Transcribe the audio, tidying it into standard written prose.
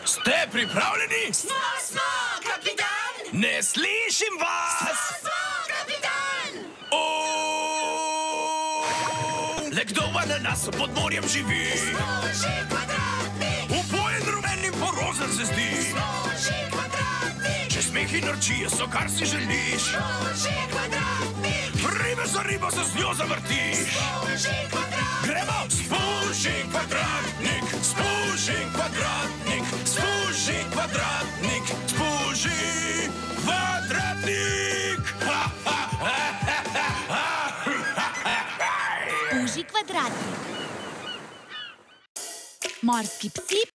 Ste pripravljeni? Smo, kapitan! Ne slišim vas! Smo, kapitan! Le kdo v ananasu pod morjem živi? Sponžik kvadratnik! Upojen rumenim porozem se zdi. Sponžik kvadratnik! Če smehi norčije so, kar si želiš. Sponžik kvadratnik! Ribe za ribo se z njo zavrtiš. Sponžik kvadratnik! Gremo! Sponžik kvadratnik! Sponžik kvadratnik! Sponžik kvadratnik! Sponžik kvadratnik! Spuži kvadratnik. Morski psi